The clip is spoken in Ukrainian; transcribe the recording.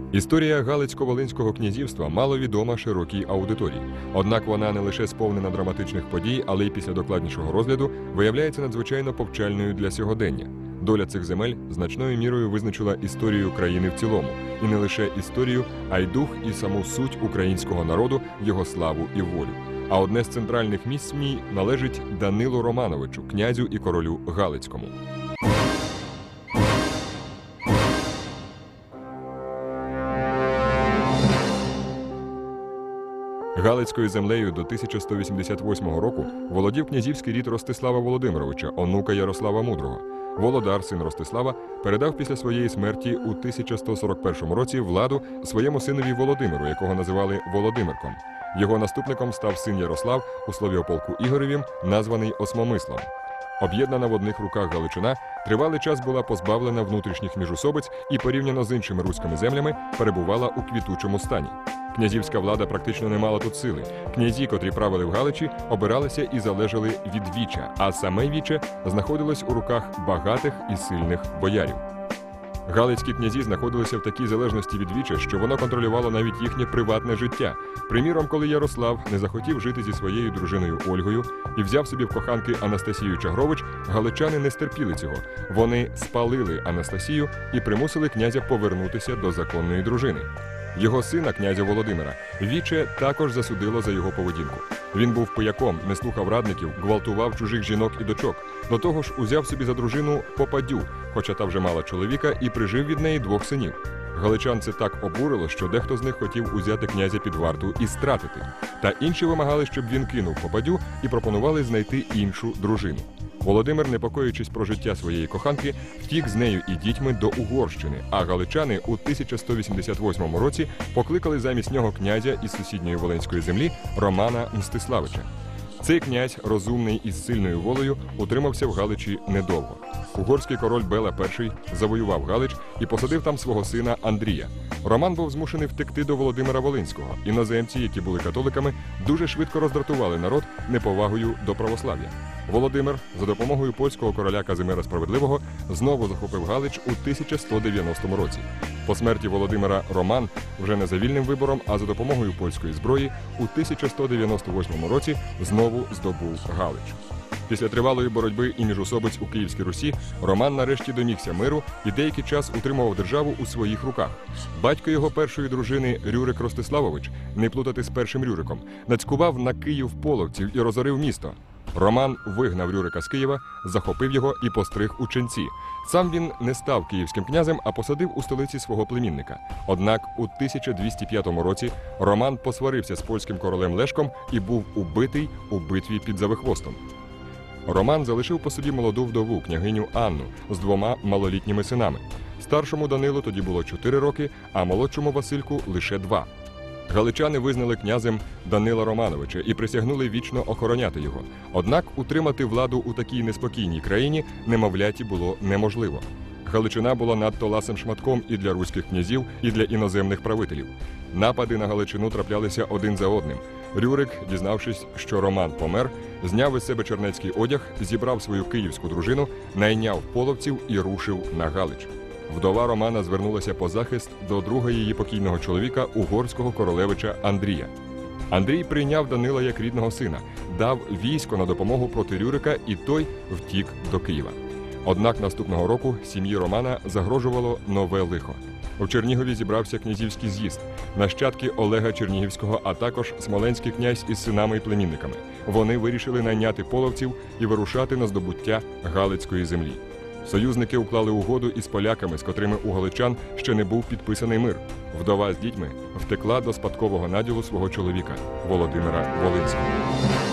Історія Галицько-Волинського князівства мало відома широкій аудиторії. Однак вона не лише сповнена драматичних подій, але й після докладнішого розгляду виявляється надзвичайно повчальною для сьогодення. Доля цих земель значною мірою визначила історію країни в цілому. І не лише історію, а й дух і саму суть українського народу, його славу і волю. А одне з центральних місць в ній належить Данилу Романовичу, князю і королю Галицькому. Галицькою землею до 1188 року володів князівський рід Ростислава Володимировича, онука Ярослава Мудрого. Володар, син Ростислава, передав після своєї смерті у 1141 році владу своєму синові Володимиру, якого називали Володимирком. Його наступником став син Ярослав у Слов'яполку Ігоревім, названий Осмомислом. Об'єднана в одних руках Галичина тривалий час була позбавлена внутрішніх міжусобиць і порівняно з іншими руськими землями перебувала у квітучому стані. Князівська влада практично не мала тут сили. Князі, котрі правили в Галичі, обиралися і залежали від віча, а саме віче знаходилось у руках багатих і сильних боярів. Галицькі князі знаходилися в такій залежності від віча, що воно контролювало навіть їхнє приватне життя. Приміром, коли Ярослав не захотів жити зі своєю дружиною Ольгою і взяв собі в коханки Анастасію Чагрович, галичани не стерпіли цього. Вони спалили Анастасію і примусили князя повернутися до законної дружини. Його сина, князя Володимира, віче також засудило за його поведінку. Він був пияком, не слухав радників, гвалтував чужих жінок і дочок. До того ж, узяв собі за дружину Попадю, хоча та вже мала чоловіка, і прижив від неї 2 синів. Галичан це так обурило, що дехто з них хотів узяти князя під варту і стратити. Та інші вимагали, щоб він кинув Попадю і пропонували знайти іншу дружину. Володимир, непокоючись про життя своєї коханки, втік з нею і дітьми до Угорщини, а галичани у 1188 році покликали замість нього князя із сусідньої Волинської землі Романа Мстиславича. Цей князь, розумний і з сильною волею, утримався в Галичі недовго. Угорський король Бела І завоював Галич і посадив там свого сина Андрія. Роман був змушений втекти до Володимира Волинського. Іноземці, які були католиками, дуже швидко роздратували народ неповагою до православ'я. Володимир за допомогою польського короля Казимира Справедливого знову захопив Галич у 1190 році. По смерті Володимира Роман вже не за вільним вибором, а за допомогою польської зброї у 1198 році знову здобув Галич. Після тривалої боротьби і міжусобиць у Київській Русі Роман нарешті домігся миру і деякий час утримував державу у своїх руках. Батько його першої дружини Рюрик Ростиславович, не плутати з першим Рюриком, нацькував на Київ половців і розорив місто. Роман вигнав Рюрика з Києва, захопив його і постриг у ченці. Сам він не став київським князем, а посадив у столиці свого племінника. Однак у 1205 році Роман посварився з польським королем Лешком і був убитий у битві під Завихвостом. Роман залишив по собі молоду вдову, княгиню Анну, з 2 малолітніми синами. Старшому Данилу тоді було 4 роки, а молодшому Васильку лише 2. Галичани визнали князем Данила Романовича і присягнули вічно охороняти його. Однак утримати владу у такій неспокійній країні немовляті було неможливо. Галичина була надто ласим шматком і для руських князів, і для іноземних правителів. Напади на Галичину траплялися один за одним. Рюрик, дізнавшись, що Роман помер, зняв із себе чернецький одяг, зібрав свою київську дружину, найняв половців і рушив на Галич. Вдова Романа звернулася по захист до друга її покійного чоловіка, угорського королевича Андрія. Андрій прийняв Данила як рідного сина, дав військо на допомогу проти Рюрика, і той втік до Києва. Однак наступного року сім'ї Романа загрожувало нове лихо. У Чернігові зібрався князівський з'їзд, нащадки Олега Чернігівського, а також смоленський князь із синами і племінниками. Вони вирішили найняти половців і вирушати на здобуття Галицької землі. Союзники уклали угоду із поляками, з котрими у галичан ще не був підписаний мир. Вдова з дітьми втекла до спадкового наділу свого чоловіка Володимира Волинського.